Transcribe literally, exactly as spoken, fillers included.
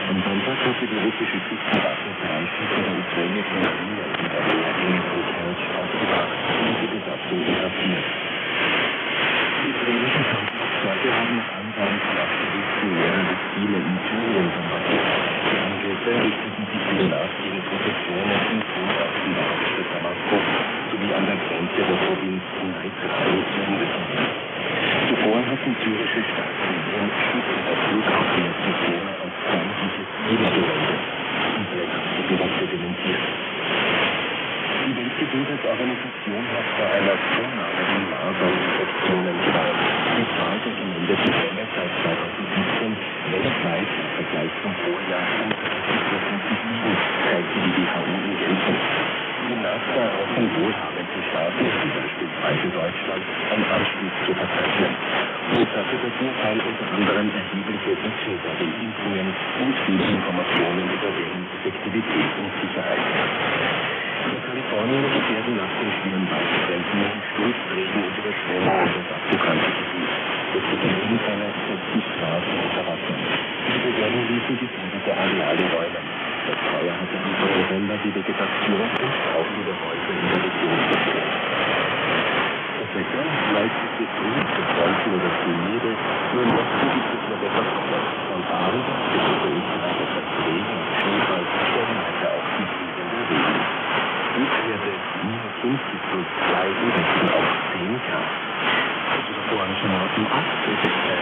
Am Sonntag hatte die russische Küstenwache drei Schiffe der ukrainischen Marine in der Nähe von Kertsch aufgewacht und die Besatzung inhaftiert. Die israelischen Kampfflugzeuge haben nach Angaben von Aktivisten mehrere Ziele in Syrien bombardiert. Die Angriffe richteten sich demnach gegen Positionen im Südosten der Hauptstadt Damaskus sowie an der Grenze der Provinz Neitral zum Mittelmeer. Zuvor hatten syrische Staatsmedien Schüsse der Flugabwehrpistole auf feindliche Ziele gewendet und Blechstücke dokumentiert. Die Weltgesundheitsorganisation hat vor einer Zunahme in Maserninfektionen gewarnt. Die Zahl der gemeldeten Fälle seit zweitausendsiebzehn weltweit im Vergleich zum Vorjahr um dreißig Prozent gestiegen, teilte die W H O in Genf. Demnach erhoffen wohlhabende Staaten, wie beispielsweise Deutschland, einen Anstieg zu verzeichnen. Ursache dafür seien unter anderem erhebliche Verzöger der Impfungen und Fehlinformationen über deren Effektivität und Sicherheit. In Kalifornien gefährden nach den schweren Waldbränden Sturzregen und Überschwemmungen das abgebrannte Gebiet. Durch die Regenfälle setzten Straßen unter Wasser. Die Behörden ließen gefährdete Areale räumen. Das Feuer hatte Anfang November die Vegetation und tausende Häuser in der Region zerstört. Das Wetter bleibt bis früh bis neunzehn oder zehn Nebel, nur im Osten gibt es noch etwas Sonne. Am Abend wird es Österreich etwas Regen und Schneefall, stellenweise auch die fliegende Regen. Höchstwerte minus fünfzig plus zwei im Westen auf zehn Grad. Das ist vorhin schon mal um acht Uhr.